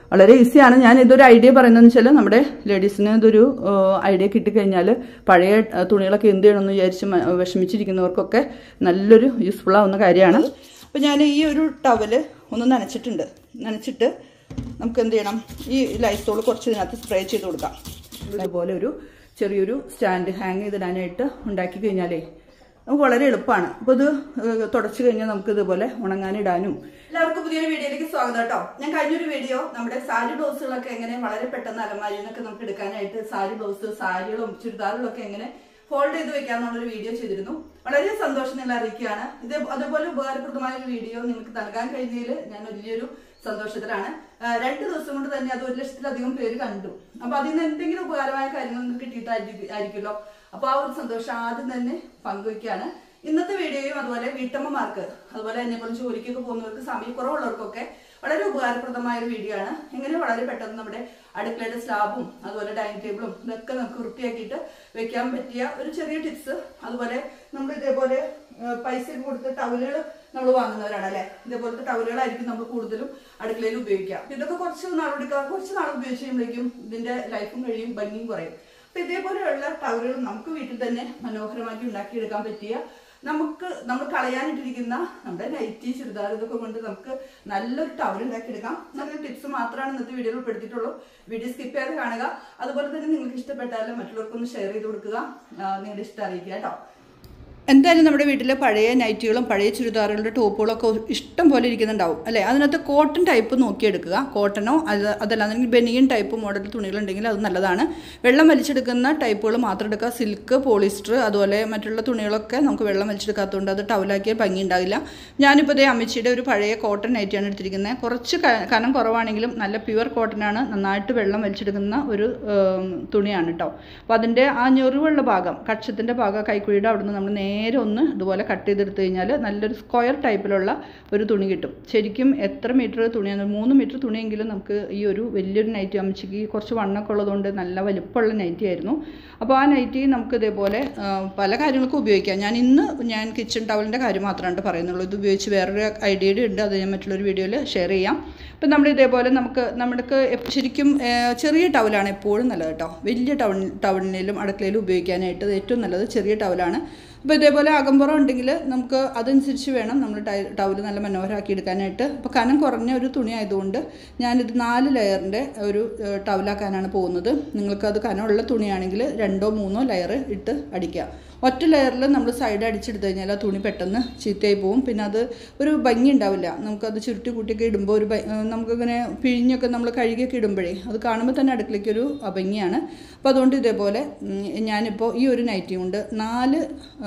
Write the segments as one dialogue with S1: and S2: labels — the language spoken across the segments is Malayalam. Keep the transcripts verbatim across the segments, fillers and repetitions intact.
S1: വളരെ ഈസിയാണ്. ഞാൻ ഇതൊരു ഐഡിയ പറയുന്നതെന്ന് വെച്ചാൽ നമ്മുടെ ലേഡീസിന് ഇതൊരു ഐഡിയ കിട്ടിക്കഴിഞ്ഞാൽ പഴയ തുണികളൊക്കെ എന്ത് ചെയ്യണമെന്ന് വിചാരിച്ച് വിഷമിച്ചിരിക്കുന്നവർക്കൊക്കെ നല്ലൊരു യൂസ്ഫുൾ ആവുന്ന കാര്യമാണ്. അപ്പോൾ ഞാൻ ഈ ഒരു ടവല് ഒന്ന് നനച്ചിട്ടുണ്ട്. നനച്ചിട്ട് നമുക്ക് എന്ത് ചെയ്യണം, ഈ ലൈസോൾ കുറച്ച് ഇതിനകത്ത് സ്പ്രേ ചെയ്ത് കൊടുക്കാം. അതുപോലെ ഒരു ചെറിയൊരു സ്റ്റാൻഡ് ഹാങ് ചെയ്തിടാനായിട്ട് ഉണ്ടാക്കി കഴിഞ്ഞാലേ നമുക്ക് വളരെ എളുപ്പമാണ്. അപ്പോൾ ഇത് തുടച്ചു കഴിഞ്ഞാൽ നമുക്ക് ഇതുപോലെ ഉണങ്ങാനിടാനും. എല്ലാവർക്കും പുതിയൊരു വീഡിയോയിലേക്ക് സ്വാഗതം കേട്ടോ. ഞാൻ കഴിഞ്ഞൊരു വീഡിയോ നമ്മുടെ സാരി ബ്ലൗസുകളൊക്കെ എങ്ങനെ വളരെ പെട്ടെന്ന് അലമാരിയിൽ നിന്നൊക്കെ നമുക്ക് എടുക്കാനായിട്ട് സാരി ബ്ലൗസ്, സാരികളും ചുരിദാറുകളും ഒക്കെ എങ്ങനെ ഫോൾഡ് ചെയ്ത് വെക്കാന്നുള്ളൊരു വീഡിയോ ചെയ്തിരുന്നു. വളരെ സന്തോഷം നിങ്ങൾ അറിയിക്കുകയാണ്. ഇത് അതുപോലെ ഉപകാരപ്രദമായ ഒരു വീഡിയോ നിങ്ങൾക്ക് നൽകാൻ കഴിഞ്ഞതിൽ ഞാൻ വലിയൊരു സന്തോഷത്തിലാണ്. രണ്ട് ദിവസം കൊണ്ട് തന്നെ അത് ഒരു ലക്ഷത്തിലധികം പേര് കണ്ടു. അപ്പൊ അതിൽ നിന്ന് എന്തെങ്കിലും ഉപകാരമായ കാര്യങ്ങൾ നിങ്ങൾക്ക് കിട്ടിയിട്ടായിരിക്കുമല്ലോ. അപ്പൊ ആ ഒരു സന്തോഷം ആദ്യം തന്നെ പങ്കുവയ്ക്കാണ്. ഇന്നത്തെ വീഡിയോയും അതുപോലെ വീട്ടമ്മമാർക്ക്, അതുപോലെ എന്നെ പോലെ ജോലിക്കൊക്കെ പോകുന്നവർക്ക്, സമയക്കുറവുള്ളവർക്കൊക്കെ വളരെ ഉപകാരപ്രദമായ ഒരു വീഡിയോ ആണ്. എങ്ങനെ വളരെ പെട്ടെന്ന് നമ്മുടെ അടുക്കളയുടെ സ്ലാബും അതുപോലെ ഡൈനിങ് ടേബിളും ഇതൊക്കെ നമുക്ക് വൃത്തിയാക്കിയിട്ട് വെക്കാൻ പറ്റിയ ഒരു ചെറിയ ടിപ്സ്. അതുപോലെ നമ്മൾ ഇതേപോലെ പൈസ കൊടുത്ത് ടവലുകൾ നമ്മൾ വാങ്ങുന്നവരാണ് അല്ലെ, ഇതേപോലത്തെ ടവലുകളായിരിക്കും നമ്മൾ കൂടുതലും അടുക്കളയിൽ ഉപയോഗിക്കുക. അപ്പൊ ഇതൊക്കെ കുറച്ച് നാളെടുക്കുക, കുറച്ച് നാൾ ഉപയോഗിച്ച് കഴിയുമ്പോഴേക്കും ഇതിന്റെ ലൈഫും കഴിയും, ഭംഗിയും കുറയും. അപ്പൊ ഇതേപോലെയുള്ള ടവലുകൾ നമുക്ക് വീട്ടിൽ തന്നെ മനോഹരമാക്കി ഉണ്ടാക്കിയെടുക്കാൻ പറ്റിയ, നമുക്ക് നമ്മൾ കളയാനിട്ടിരിക്കുന്ന നമ്മുടെ നൈറ്റി, ചുരിദാർ ഇതൊക്കെ കൊണ്ട് നമുക്ക് നല്ലൊരു ടവൽ ഉണ്ടാക്കിയെടുക്കാം. നല്ലൊരു ടിപ്സ് മാത്രമാണ് ഇന്നത്തെ വീഡിയോയിൽ ഉൾപ്പെടുത്തിയിട്ടുള്ളൂ. വീഡിയോ സ്കിപ്പ് ചെയ്യാതെ കാണുക. അതുപോലെ തന്നെ നിങ്ങൾക്ക് ഇഷ്ടപ്പെട്ടാലും മറ്റുള്ളവർക്കൊന്ന് ഷെയർ ചെയ്ത് കൊടുക്കുക, നിങ്ങളുടെ ഇഷ്ടം അറിയിക്കുക കേട്ടോ. എന്തായാലും നമ്മുടെ വീട്ടിൽ പഴയ നൈറ്റികളും പഴയ ചുരിദാറുകളുടെ ടോപ്പുകളൊക്കെ ഇഷ്ടം പോലെ ഇരിക്കുന്നുണ്ടാവും അല്ലേ. അതിനകത്ത് കോട്ടൺ ടൈപ്പ് നോക്കിയെടുക്കുക. കോട്ടണോ അത് അതല്ലാന്നെങ്കിൽ ബനിയൻ ടൈപ്പ് മോഡൽ തുണികളുണ്ടെങ്കിൽ അത് നല്ലതാണ്. വെള്ളം വലിച്ചെടുക്കുന്ന ടൈപ്പുകൾ മാത്രം എടുക്കുക. സിൽക്ക്, പോളിസ്റ്റർ അതുപോലെ മറ്റുള്ള തുണികളൊക്കെ നമുക്ക് വെള്ളം വലിച്ചെടുക്കാത്തതുകൊണ്ട് അത് ടവലാക്കിയാൽ ഭംഗി ഉണ്ടാവില്ല. ഞാനിപ്പോൾ ഇതേ അമ്മച്ചിയുടെ ഒരു പഴയ കോട്ടൺ നൈറ്റിയാണ് എടുത്തിരിക്കുന്നത്. കുറച്ച് കനം കുറവാണെങ്കിലും നല്ല പ്യുവർ കോട്ടനാണ്, നന്നായിട്ട് വെള്ളം വലിച്ചെടുക്കുന്ന ഒരു തുണിയാണ് കേട്ടോ. അപ്പോൾ അതിൻ്റെ ആ ഞെറിവുള്ള ഭാഗം, കക്ഷത്തിൻ്റെ ഭാഗം, കൈക്കുഴിയുടെ അവിടെ നിന്ന് നമ്മൾ നേരെ ഒന്ന് ഇതുപോലെ കട്ട് ചെയ്തെടുത്തു കഴിഞ്ഞാൽ നല്ലൊരു സ്ക്വയർ ടൈപ്പിലുള്ള ഒരു തുണി കിട്ടും. ശരിക്കും എത്ര മീറ്റർ തുണിയാണ്, മൂന്ന് മീറ്റർ തുണിയെങ്കിലും നമുക്ക് ഈ ഒരു വലിയൊരു നൈറ്റി, അമ്മച്ചിക്ക് കുറച്ച് വണ്ണമൊക്കെ ഉള്ളതുകൊണ്ട് നല്ല വലിപ്പമുള്ള നൈറ്റി ആയിരുന്നു. അപ്പോൾ ആ നൈറ്റി നമുക്ക് ഇതേപോലെ പല കാര്യങ്ങൾക്കും ഉപയോഗിക്കാം. ഞാൻ ഇന്ന് ഞാൻ കിച്ചൺ ടവലിൻ്റെ കാര്യം മാത്രമാണ് പറയുന്നുള്ളൂ. ഇത് ഉപയോഗിച്ച് വേറൊരു ഐഡിയ ഉണ്ട്, അത് ഞാൻ മറ്റുള്ളൊരു വീഡിയോയിൽ ഷെയർ ചെയ്യാം. അപ്പം നമ്മൾ ഇതേപോലെ നമുക്ക് നമുക്ക് ശരിക്കും ചെറിയ ടവലാണ് എപ്പോഴും നല്ലത് കേട്ടോ. വലിയ ടവൽ ടവലിലും അടുക്കളയിലും ഉപയോഗിക്കാനായിട്ട് ഏറ്റവും നല്ലത് ചെറിയ ടവലാണ്. അപ്പോൾ ഇതേപോലെ അകമ്പുറം ഉണ്ടെങ്കിൽ നമുക്ക് അതനുസരിച്ച് വേണം നമ്മൾ ടൈ ടവൽ നല്ല മനോഹരമാക്കി എടുക്കാനായിട്ട്. അപ്പോൾ കനം കുറഞ്ഞ ഒരു തുണി ആയതുകൊണ്ട് ഞാനിത് നാല് ലെയറിൻ്റെ ഒരു ടവലാക്കാനാണ് പോകുന്നത്. നിങ്ങൾക്കത് കനമുള്ള തുണിയാണെങ്കിൽ രണ്ടോ മൂന്നോ ലെയർ ഇട്ട് അടിക്കുക. ഒറ്റ ലെയറിൽ നമ്മൾ സൈഡ് അടിച്ചെടുത്ത് കഴിഞ്ഞാൽ ആ തുണി പെട്ടെന്ന് ചീത്തയായി പോവും. പിന്നെ അത് ഒരു ഭംഗി ഉണ്ടാവില്ല. നമുക്കത് ചുരുട്ടി കൂട്ടിയൊക്കെ ഇടുമ്പോൾ ഒരു നമുക്കിങ്ങനെ പിഴിഞ്ഞൊക്കെ നമ്മൾ കഴുകിയൊക്കെ ഇടുമ്പോഴേ അത് കാണുമ്പോൾ തന്നെ അടുക്കളയ്ക്കൊരു അഭംഗിയാണ്. അപ്പോൾ അതുകൊണ്ട് ഇതേപോലെ ഞാനിപ്പോൾ ഈ ഒരു നൈറ്റി കൊണ്ട് നാല്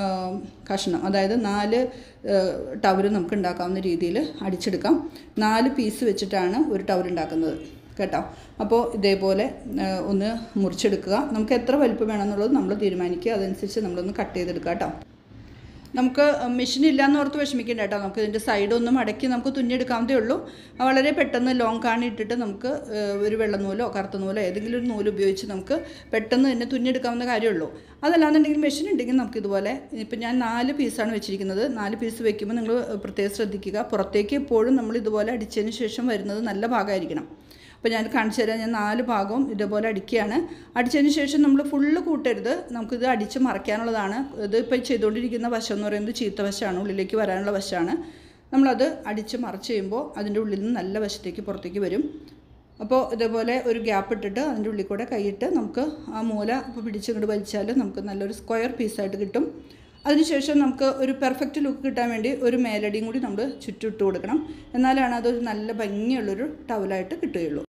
S1: കഷ്ണം, അതായത് നാല് ടവൽ നമുക്ക് ഉണ്ടാക്കാവുന്ന രീതിയിൽ അടിച്ചെടുക്കാം. നാല് പീസ് വെച്ചിട്ടാണ് ഒരു ടവൽ ഉണ്ടാക്കുന്നത് കേട്ടോ. അപ്പോൾ ഇതേപോലെ ഒന്ന് മുറിച്ചെടുക്കുക. നമുക്ക് എത്ര വലുപ്പം വേണമെന്നുള്ളത് നമ്മൾ തീരുമാനിക്കുക, അതനുസരിച്ച് നമ്മളൊന്ന് കട്ട് ചെയ്തെടുക്കുക കേട്ടോ. നമുക്ക് മെഷീൻ ഇല്ലയെന്ന് ഓർത്ത് വിഷമിക്കേണ്ട കേട്ടോ. നമുക്ക് ഇതിൻ്റെ സൈഡൊന്നും മടക്കി നമുക്ക് തുന്നിയെടുക്കാവുന്നതേ ഉള്ളൂ. വളരെ പെട്ടെന്ന് ലോങ് കാണി ഇട്ടിട്ട് നമുക്ക് ഒരു വെള്ള നൂലോ കറുത്ത നൂലോ ഏതെങ്കിലും ഒരു നൂല് ഉപയോഗിച്ച് നമുക്ക് പെട്ടെന്ന് തന്നെ തുന്നിയെടുക്കാവുന്ന കാര്യമുള്ളൂ. അതല്ലാന്നുണ്ടെങ്കിൽ മെഷീൻ ഉണ്ടെങ്കിൽ നമുക്കിതുപോലെ, ഇപ്പം ഞാൻ നാല് പീസാണ് വെച്ചിരിക്കുന്നത്. നാല് പീസ് വെക്കുമ്പോൾ നിങ്ങൾ പ്രത്യേകം ശ്രദ്ധിക്കുക, പുറത്തേക്ക് എപ്പോഴും നമ്മൾ ഇതുപോലെ അടിച്ചതിന് ശേഷം വരുന്നത് നല്ല ഭാഗമായിരിക്കണം. അപ്പോൾ ഞാൻ കാണിച്ചു തരാം. ഞാൻ നാല് ഭാഗവും ഇതേപോലെ അടിക്കുകയാണ്. അടിച്ചതിന് ശേഷം നമ്മൾ ഫുള്ള് കൂട്ടരുത്, നമുക്കിത് അടിച്ച് മറയ്ക്കാനുള്ളതാണ്. ഇത് ഇപ്പോൾ ചെയ്തുകൊണ്ടിരിക്കുന്ന വശം എന്ന് പറയുന്നത് ചീത്ത വശമാണ്, ഉള്ളിലേക്ക് വരാനുള്ള വശമാണ്. നമ്മളത് അടിച്ച് മറച്ച് ചെയ്യുമ്പോൾ അതിൻ്റെ ഉള്ളിൽ നിന്ന് നല്ല വശത്തേക്ക് പുറത്തേക്ക് വരും. അപ്പോൾ ഇതേപോലെ ഒരു ഗ്യാപ്പ് ഇട്ടിട്ട് അതിൻ്റെ ഉള്ളിൽ കൂടെ കൈയിട്ട് നമുക്ക് ആ മൂല ഇപ്പോൾ പിടിച്ചിങ്ങോട്ട് വലിച്ചാൽ നമുക്ക് നല്ലൊരു സ്ക്വയർ പീസായിട്ട് കിട്ടും. അതിനുശേഷം നമുക്ക് ഒരു പെർഫെക്റ്റ് ലുക്ക് കിട്ടാൻ വേണ്ടി ഒരു മേലടിയും കൂടി നമ്മൾ ചുറ്റിട്ട് കൊടുക്കണം. എന്നാലാണ് അതൊരു നല്ല ഭംഗിയുള്ളൊരു ടവലായിട്ട് കിട്ടുകയുള്ളൂ.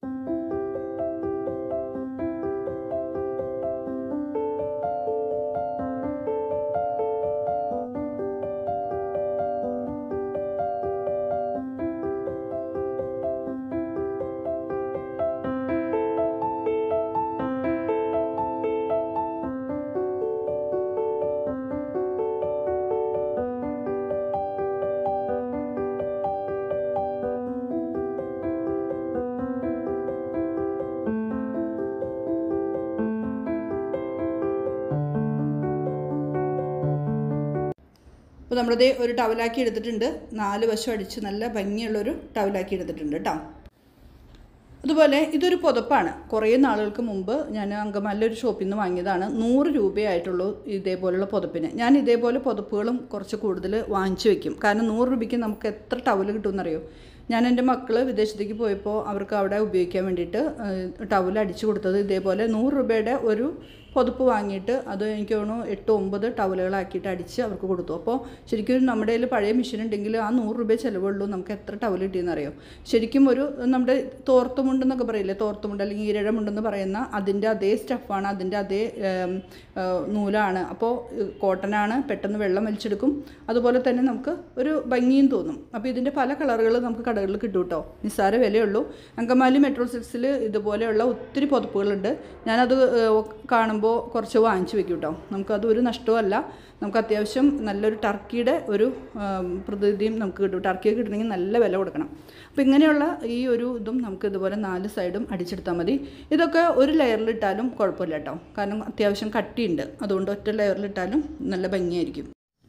S1: അപ്പോൾ നമ്മളിത് ഒരു ടവലാക്കി എടുത്തിട്ടുണ്ട്. നാല് വശം അടിച്ച് നല്ല ഭംഗിയുള്ളൊരു ടവലാക്കി എടുത്തിട്ടുണ്ട് കേട്ടോ. അതുപോലെ ഇതൊരു പുതപ്പാണ്. കുറേ നാളുകൾക്ക് മുമ്പ് ഞാൻ അങ്കമാലിലെ ഒരു ഷോപ്പിൽ നിന്ന് വാങ്ങിയതാണ്. നൂറ് രൂപയായിട്ടുള്ളൂ ഇതേപോലുള്ള പുതപ്പിന്. ഞാൻ ഇതേപോലെ പുതപ്പുകളും കുറച്ച് കൂടുതൽ വാങ്ങിച്ചു വയ്ക്കും. കാരണം നൂറ് രൂപയ്ക്ക് നമുക്ക് എത്ര ടവൽ കിട്ടുമെന്നറിയോ? ഞാൻ എൻ്റെ മക്കൾ വിദേശത്തേക്ക് പോയപ്പോൾ അവർക്ക് അവിടെ ഉപയോഗിക്കാൻ വേണ്ടിയിട്ട് ടവൽ അടിച്ചു കൊടുത്തത് ഇതേപോലെ നൂറ് രൂപയുടെ ഒരു പുതപ്പ് വാങ്ങിയിട്ട് അത് എനിക്ക് തോന്നുന്നു എട്ട് ഒമ്പത് ടവലുകളാക്കിയിട്ട് അടിച്ച് അവർക്ക് കൊടുത്തു. അപ്പോൾ ശരിക്കും നമ്മുടെ കയ്യിൽ പഴയ മെഷീൻ ഉണ്ടെങ്കിൽ ആ നൂറ് രൂപ ചിലവുള്ളൂ, നമുക്ക് എത്ര ടവൽ കിട്ടിയെന്ന് അറിയോ? ശരിക്കും ഒരു നമ്മുടെ തോർത്തുമുണ്ടെന്നൊക്കെ പറയില്ലേ, തോർത്തുമുണ്ട് അല്ലെങ്കിൽ ഈരഴമുണ്ടെന്ന് പറയുന്ന അതിൻ്റെ അതേ സ്റ്റഫാണ്, അതിൻ്റെ അതേ നൂലാണ്. അപ്പോൾ കോട്ടനാണ്, പെട്ടെന്ന് വെള്ളം വലിച്ചെടുക്കും. അതുപോലെ തന്നെ നമുക്ക് ഒരു ഭംഗിയും തോന്നും. അപ്പോൾ ഇതിൻ്റെ പല കളറുകൾ നമുക്ക് കടകളിൽ കിട്ടും കേട്ടോ. നിസ്സാര വിലയുള്ളൂ. അങ്കമാലി മെട്രോ സിക്സിൽ ഇതുപോലെയുള്ള ഒത്തിരി പുതപ്പുകളുണ്ട്. ഞാനത് കാണുമ്പോൾ കുറച്ച് വാങ്ങിച്ചു വെക്കും കേട്ടോ. നമുക്കത് ഒരു നഷ്ടമല്ല. നമുക്ക് അത്യാവശ്യം നല്ലൊരു ടർക്കിയുടെ ഒരു പ്രതിനിധിയും നമുക്ക് കിട്ടും. ടർക്കിയെ കിട്ടണമെങ്കിൽ നല്ല വില കൊടുക്കണം. അപ്പോൾ ഇങ്ങനെയുള്ള ഈ ഒരു ഇതും നമുക്ക് ഇതുപോലെ നാല് സൈഡും അടിച്ചെടുത്താൽ മതി. ഇതൊക്കെ ഒരു ലെയറിലിട്ടാലും കുഴപ്പമില്ല കേട്ടോ. കാരണം അത്യാവശ്യം കട്ടിയുണ്ട്. അതുകൊണ്ട് ഒറ്റ ലെയറിലിട്ടാലും നല്ല ഭംഗിയായിരിക്കും.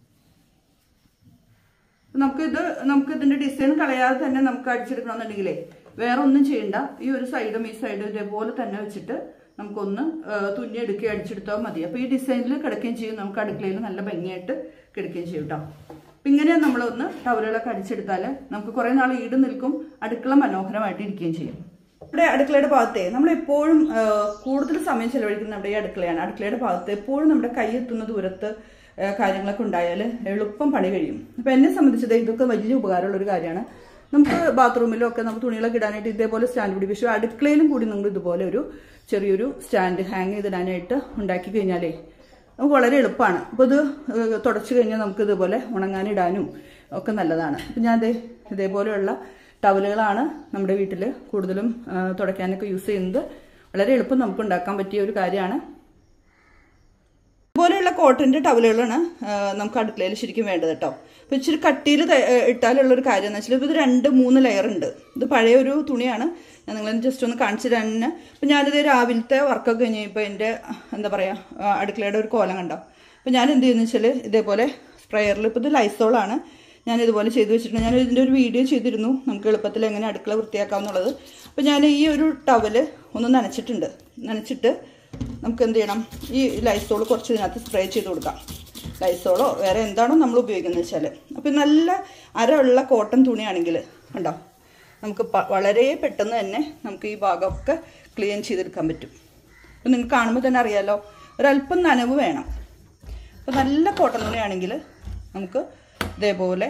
S1: നമുക്കിത് നമുക്ക് ഇതിൻ്റെ ഡിസൈൻ കളയാതെ തന്നെ നമുക്ക് അടിച്ചെടുക്കണമെന്നുണ്ടെങ്കിലേ വേറെ ഒന്നും ചെയ്യണ്ട. ഈ ഒരു സൈഡും ഈ സൈഡും ഇതേപോലെ തന്നെ വെച്ചിട്ട് നമുക്കൊന്ന് തുന്നി എടുക്കുക, അടിച്ചെടുത്താൽ മതി. അപ്പോൾ ഈ ഡിസൈനിൽ കിടക്കുകയും ചെയ്യും, നമുക്ക് അടുക്കളയിൽ നല്ല ഭംഗിയായിട്ട് കിടക്കുകയും ചെയ്യും കേട്ടോ. അപ്പം ഇങ്ങനെ നമ്മളൊന്ന് ടവലുകളൊക്കെ അടിച്ചെടുത്താൽ നമുക്ക് കുറേ നാൾ ഈട് നിൽക്കും, അടുക്കള മനോഹരമായിട്ട് ഇരിക്കുകയും ചെയ്യും. ഇവിടെ അടുക്കളയുടെ ഭാഗത്തെ നമ്മളെപ്പോഴും കൂടുതൽ സമയം ചെലവഴിക്കുന്ന നമ്മുടെ ഈ അടുക്കളയാണ്. അടുക്കളയുടെ ഭാഗത്ത് എപ്പോഴും നമ്മുടെ കൈ എത്തുന്ന ദൂരത്ത് കാര്യങ്ങളൊക്കെ ഉണ്ടായാൽ എളുപ്പം പണി കഴിയും. അപ്പം എന്നെ സംബന്ധിച്ചത് ഇതൊക്കെ വലിയ ഉപകാരമുള്ളൊരു കാര്യമാണ്. നമുക്ക് ബാത്റൂമിലും ഒക്കെ നമുക്ക് തുണികളൊക്കെ ഇടാനായിട്ട് ഇതേപോലെ സ്റ്റാൻഡ് പിടിപ്പിച്ചു. അടുക്കളയിലും കൂടി നമ്മൾ ഇതുപോലെ ഒരു ചെറിയൊരു സ്റ്റാൻഡ് ഹാങ് ചെയ്തിടാനായിട്ട് ഉണ്ടാക്കി കഴിഞ്ഞാലേ നമുക്ക് വളരെ എളുപ്പമാണ്. അപ്പോൾ ഇത് തുടച്ചു കഴിഞ്ഞാൽ നമുക്ക് ഇതുപോലെ ഉണങ്ങാനിടാനും ഒക്കെ നല്ലതാണ്. അപ്പം ഞാൻ അതേ ഇതേപോലെയുള്ള ടവലുകളാണ് നമ്മുടെ വീട്ടിൽ കൂടുതലും തുടയ്ക്കാനൊക്കെ യൂസ് ചെയ്യുന്നത്. വളരെ എളുപ്പം നമുക്ക് ഉണ്ടാക്കാൻ പറ്റിയ ഒരു കാര്യമാണ്. ഇതുപോലെയുള്ള കോട്ടൻ്റെ ടവലുകളാണ് നമുക്ക് അടുക്കളയിൽ ശരിക്കും വേണ്ടത് കേട്ടോ. അപ്പോൾ ഇച്ചിരി കട്ടിയിൽ ഇട്ടാലുള്ളൊരു കാര്യം എന്ന് വെച്ചാൽ ഇത് രണ്ട് മൂന്ന് ലെയർ ഉണ്ട്. ഇത് പഴയ ഒരു തുണിയാണ്. ഞാൻ നിങ്ങളെ ജസ്റ്റ് ഒന്ന് കാണിച്ചു തരാൻ. അപ്പം ഞാനിത് രാവിലത്തെ വർക്കൊക്കെ കഴിഞ്ഞപ്പോൾ എൻ്റെ എന്താ പറയുക അടുക്കളയുടെ ഒരു കോലം കണ്ടോ. അപ്പോൾ ഞാൻ എന്ത് ചെയ്യുന്നത് വെച്ചാൽ ഇതേപോലെ സ്പ്രെയറിൽ, ഇപ്പോൾ ഇത് ലൈസോളാണ്, ഞാൻ ഇതുപോലെ ചെയ്ത് വെച്ചിട്ടുണ്ട്. ഞാൻ ഇതിൻ്റെ ഒരു വീഡിയോ ചെയ്തിരുന്നു നമുക്ക് എളുപ്പത്തിൽ എങ്ങനെ അടുക്കള വൃത്തിയാക്കാമെന്നുള്ളത്. അപ്പോൾ ഞാൻ ഈ ഒരു ടവല് ഒന്ന് നനച്ചിട്ടുണ്ട്. നനച്ചിട്ട് നമുക്ക് എന്ത് ചെയ്യണം, ഈ ലൈസോൾ കുറച്ച് ഇതിനകത്ത് സ്പ്രേ ചെയ്ത് കൊടുക്കാം. ലൈസോളോ വേറെ എന്താണോ നമ്മൾ ഉപയോഗിക്കുന്നത് വെച്ചാൽ. അപ്പോൾ നല്ല അരയുള്ള കോട്ടൺ തുണിയാണെങ്കിൽ കണ്ടോ നമുക്ക് വളരെ പെട്ടെന്ന് തന്നെ നമുക്ക് ഈ ഭാഗമൊക്കെ ക്ലീൻ ചെയ്തെടുക്കാൻ പറ്റും. അപ്പോൾ നിങ്ങൾക്ക് കാണുമ്പോൾ തന്നെ അറിയാമല്ലോ ഒരല്പം നനവ് വേണം. അപ്പോൾ നല്ല കോട്ടൺ തുണിയാണെങ്കിൽ നമുക്ക് ഇതേപോലെ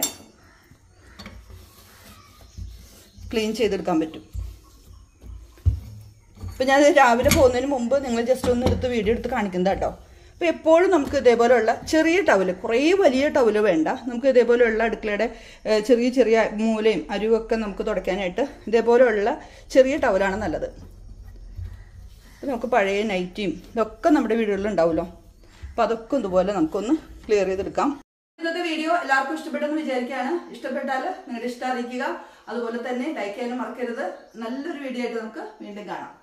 S1: ക്ലീൻ ചെയ്തെടുക്കാൻ പറ്റും. അപ്പോൾ ഞാൻ രാവിലെ പോകുന്നതിന് മുമ്പ് നിങ്ങൾ ജസ്റ്റ് ഒന്ന് എടുത്ത് വീഡിയോ എടുത്ത് കാണിക്കുന്നത് കേട്ടോ. അപ്പോൾ എപ്പോഴും നമുക്ക് ഇതേപോലെയുള്ള ചെറിയ ടവല്, കുറേ വലിയ ടവല് വേണ്ട, നമുക്ക് ഇതേപോലെയുള്ള അടുക്കളയുടെ ചെറിയ ചെറിയ മൂലയും അരുവൊക്കെ നമുക്ക് തുടയ്ക്കാനായിട്ട് ഇതേപോലെയുള്ള ചെറിയ ടവലാണ് നല്ലത്. അപ്പോൾ നമുക്ക് പഴയ നൈറ്റിയും ഇതൊക്കെ നമ്മുടെ വീടുകളിൽ ഉണ്ടാവുമല്ലോ. അപ്പോൾ അതൊക്കെ ഇതുപോലെ നമുക്കൊന്ന് ക്ലിയർ ചെയ്തെടുക്കാം. ഇന്നത്തെ വീഡിയോ എല്ലാവർക്കും ഇഷ്ടപ്പെട്ടെന്ന് വിചാരിക്കുകയാണ്. ഇഷ്ടപ്പെട്ടാൽ നിങ്ങളുടെ ഇഷ്ടം അറിയിക്കുക. അതുപോലെ തന്നെ ലൈക്ക് ചെയ്യാനും മറക്കരുത്. നല്ലൊരു വീഡിയോ ആയിട്ട് നമുക്ക് വീണ്ടും കാണാം.